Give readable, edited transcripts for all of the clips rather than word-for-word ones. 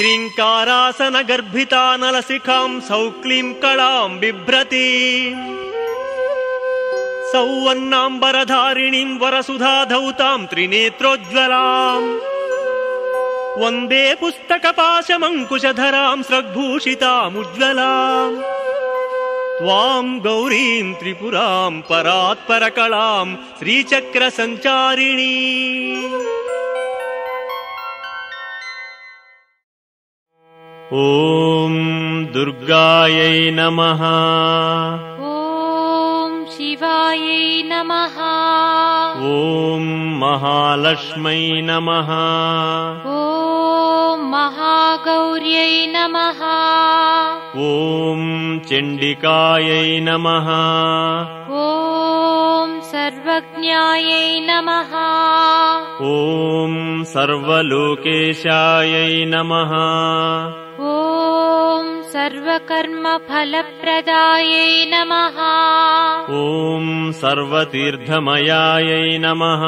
क्लीङ्कारासनगर्भितानलशिखां सौक्लीं कलां बिभ्रति सौवर्णाम्बरधारिणीं वरसुधाधौतां त्रिनेत्रोज्ज्वलाम् वन्दे पुस्तकपाशमङ्कुशधरां स्रग्भूषितामुज्ज्वलाम् त्वां गौरीं त्रिपुरां परात्परकलां श्रीचक्रसञ्चारिणी। ॐ दुर्गायै नमः। ॐ शिवायै नमः। ॐ महालक्ष्मै नमः। ॐ महागौर्यै नमः। ॐ चण्डिकायै नमः। ॐ सर्वज्ञायै नमः। ॐ सर्वलोकेशायै नमः। ॐ सर्वकर्मफलप्रदायै नमः। ॐ सर्वतीर्थमयायै नमः।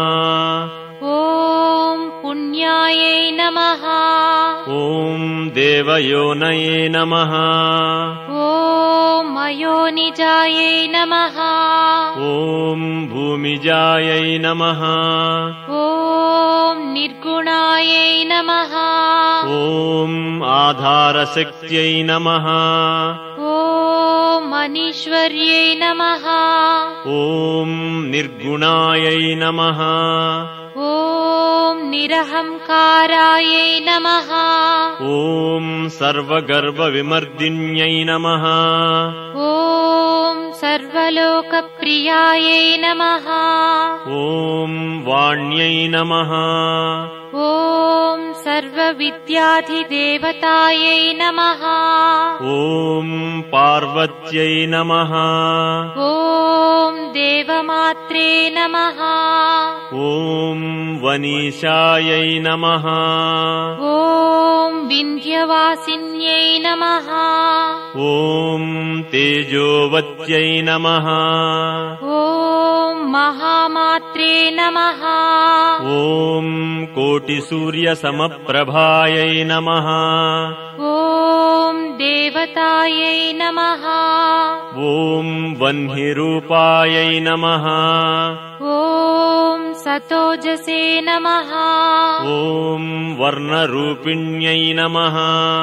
ॐ पुण्यायै नमः। ॐ देवयोनये नमः। ॐ अयोनिजायै नमः। ॐ भूमिजायै नमः। ॐ निर्गुणायै नमः। ॐ आधारशक्त्यै नमः। ॐ अनीश्वर्यै नमः। ॐ निर्गुणायै नमः। ॐ निरहङ्कारायै नमः। ॐ सर्वगर्वविमर्दिन्यै नमः। ॐ सर्वलोकप्रियायै नमः। ॐ वाण्यै नमः। ॐ सर्वविद्याधिदेवतायै नमः। ॐ पार्वत्यै नमः। ॐ देवमात्रे नमः। ॐ वनीशायै नमः। ॐ विन्ध्यवासिन्यै नमः। ॐ तेजोवत्यै नमः। ॐ महामात्रे नमः। ॐ कोटिसूर्यसमप्रभायै नमः। ॐ देवतायै नमः। ॐ वह्निरूपायै नमः। ॐ सतोजसे नमः। ॐ वर्णरूपिण्यै नमः।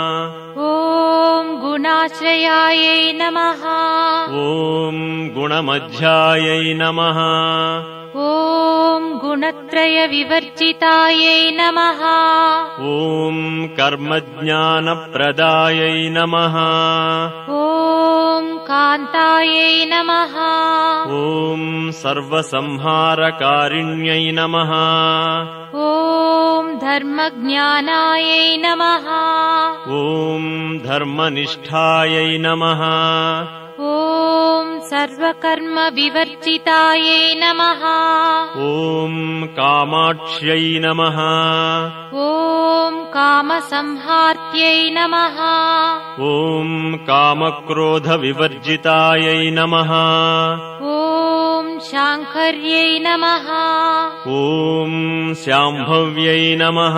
ॐ गुणाश्रयायै नमः। ॐ गुणमध्यायै नमः। ॐ गुणत्रयविवर्जितायै नमः। ॐ कर्मज्ञानप्रदायै नमः। ॐ कान्तायै नमः। ॐ सर्वसंहारकारिण्यै नमः। ॐ धर्मज्ञानायै नमः। ॐ धर्मनिष्ठायै नमः। ॐ सर्वकर्मविवर्जितायै नमः। ॐ कामाक्ष्यै नमः। ॐ कामसंहार्त्यै नमः। ॐ कामक्रोधविवर्जितायै नमः। ॐ शाङ्कर्यै नमः। ॐ शाम्भव्यै नमः।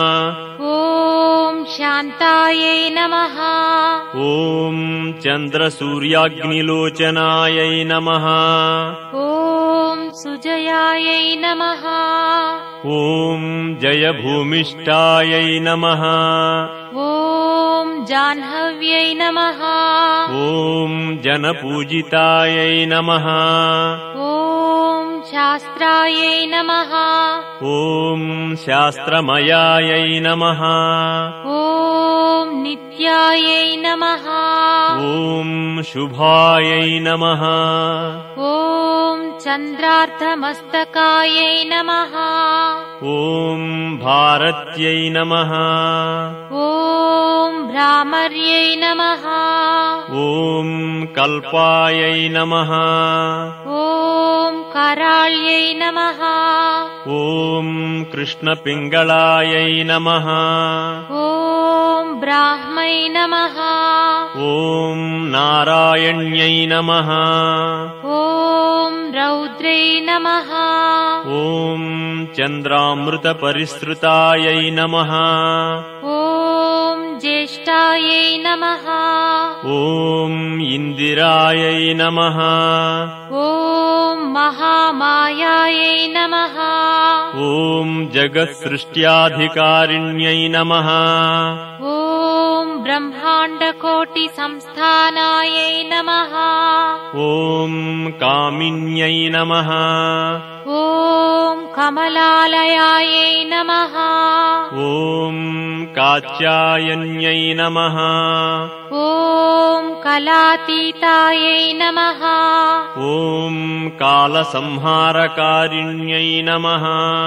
ॐ शान्तायै नमः। ॐ चन्द्रसूर्याग्निलोचनायै नमः। ॐ सुजयायै नमः। ॐ जयभूमिष्ठायै नमः। ॐ जाह्नव्यै नमः। ॐ जनपूजितायै नमः। ॐ शास्त्रायै नमः। ॐ शास्त्रमयायै नमः। ॐ नित्यायै नमः। ॐ शुभायै नमः। ॐ चन्द्रार्धमस्तकायै नमः। ॐ भारत्यै नमः। ॐ भ्रामर्यै नमः। ॐ कल्पायै नमः। ॐ कराळ्यै नमः। ॐ कृष्णपिङ्गळायै नमः। ॐ ब्राह्मै नमः। ॐ नारायण्यै नमः। ॐ रौद्रै नमः। ॐ चन्द्रामृतपरिसृतायै नमः। ॐ कमलालयायै नमः। ॐ इन्दिरायै नमः। ॐ महामायायै नमः। ॐ जगत्सृष्ट्याधिकारिण्यै नमः। ॐ ब्रह्माण्डकोटिसंस्थानायै नमः। ॐ कामिन्यै नमः। ॐ कमलालयायै नमः। ॐ कात्यायन्यै नमः। ॐ कलातीतायै नमः। ॐ कालसंहारकारिण्यै नमः।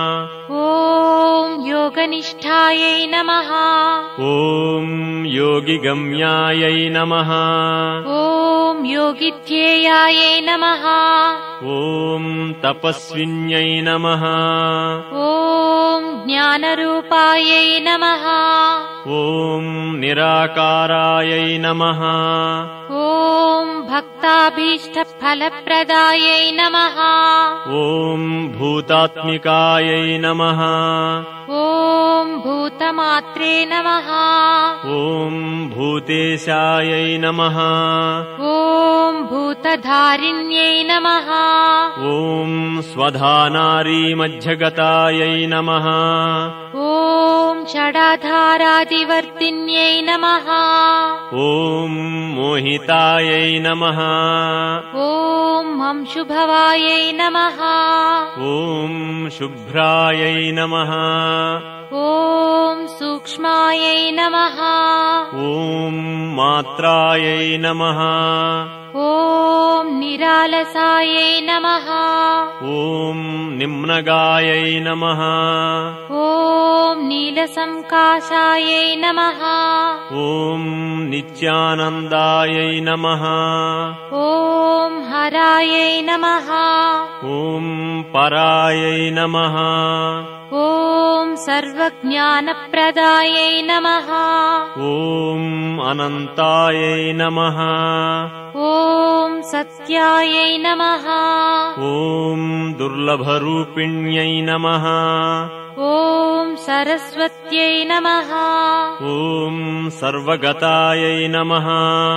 ॐ योगनिष्ठायै नमः। ॐ योगिगम्यायै नमः। ॐ योगिध्येयायै नमः। ॐ तपस्विन्यै नमः। ॐ ज्ञानरूपायै नमः। ॐ निराकारायै नमः। ॐ भक्ताभीष्टफलप्रदायै नमः। ॐ भूतात्मिकायै नमः। ॐ भूतमात्रे नमः। ॐ भूतेशायै नमः। ॐ भूतधारिण्यै नमः। ॐ स्वधानारीमध्यगतायै नमः। ॐ षडाधारादिवर्तिन्यै नमः। ॐ मोहितायै नमः। ॐ अंशुभवायै नमः। ॐ शुभ्रायै नमः। ॐ सूक्ष्मायै नमः। ॐ मात्रायै नमः। ॐ निरालसायै नमः। ॐ निम्नगायै नमः। ॐ नीलसंकाशायै नमः। ॐ नित्यानन्दायै नमः। ॐ हरायै नमः। ॐ परायै नमः। ॐ सर्वज्ञानप्रदायै नमः। ॐ अनन्तायै नमः। ॐ सत्यायै नमः। ॐ दुर्लभरूपिण्यै नमः। ॐ सरस्वत्यै नमः। ॐ सर्वगतायै नमः।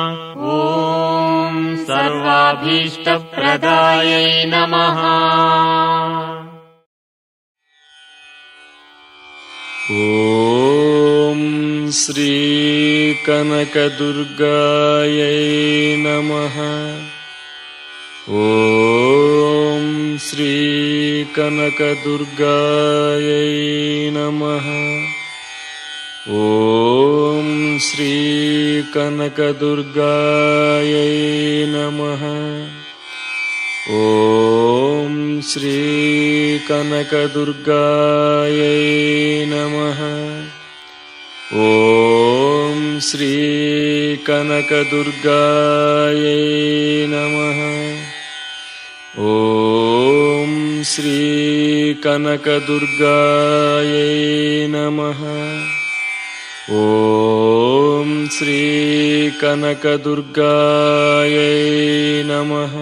ॐ सर्वाभीष्टप्रदायै नमः। ॐ श्रीकनकदुर्गायै नमः। ॐ श्रीकनकदुर्गायै नमः। ॐ श्रीकनकदुर्गायै नमः। ॐ श्रीकनकदुर्गायै नमः। ॐ श्रीकनकदुर्गायै नमः। ॐ श्रीकनकदुर्गायै नमः। ॐ श्रीकनकदुर्गायै नमः।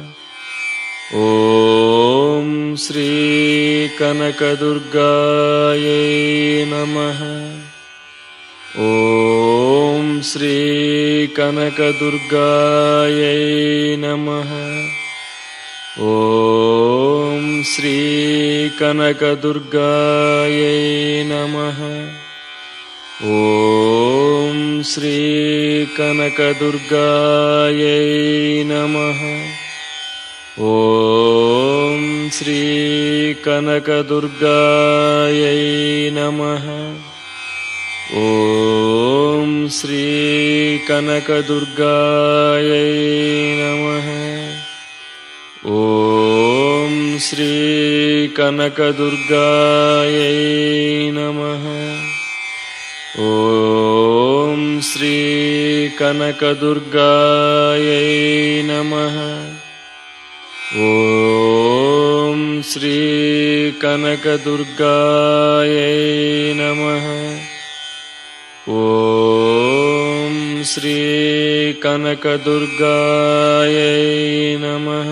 ॐ श्रीकनकदुर्गायै नमः। ॐ श्रीकनकदुर्गायै नमः। ॐ श्रीकनकदुर्गायै नमः। ॐ श्रीकनकदुर्गायै नमः। ॐ श्रीकनकदुर्गायै नमः। ॐ श्रीकनकदुर्गायै नमः। ॐ श्रीकनकदुर्गायै नमः। ॐ श्रीकनकदुर्गायै नमः। ॐ श्रीकनकदुर्गायै नमः। ॐ श्रीकनकदुर्गायै नमः।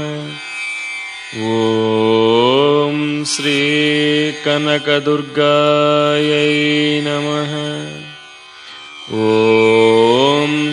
ॐ श्रीकनकदुर्गायै नमः। ॐ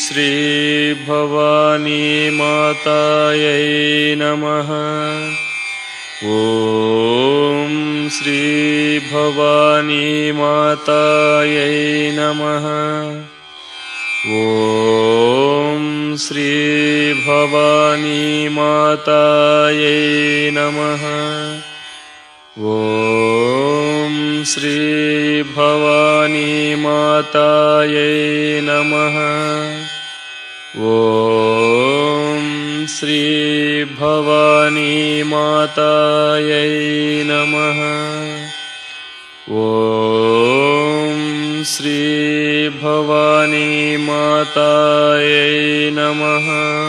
శ్రీ భవానీ మాతాయై నమః. ఓం శ్రీ భవానీ మాతాయై నమః. ఓం శ్రీ భవానీ మాతాయై నమః. ఓం శ్రీ భవానీ మాతాయై నమః. ఓం శ్రీ భవానీ మాతాయై నమః. ఓం శ్రీ భవానీ మాతాయై నమః.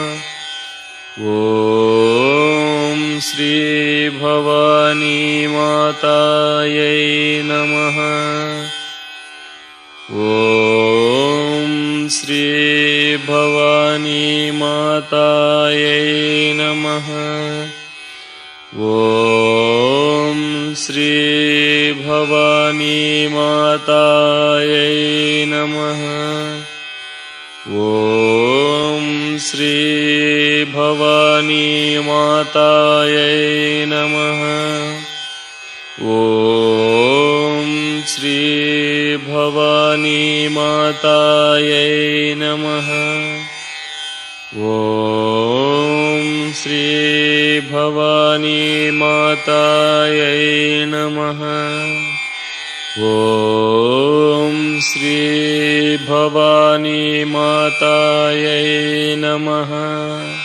ఓం శ్రీ భవానీ మాతాయై నమః. ఓం శ్రీ భవానీ మాతాయై నమః. ఓం శ్రీ భవానీ మాతాయై నమః. ఓం శ్రీ భవానీ మాతాయై నమః. ఓం శ్రీ భవానీ మాతాయై నమః. ఓం శ్రీ భవానీ మాతాయై నమః. ఓం శ్రీ భవానీ మాతాయై నమః.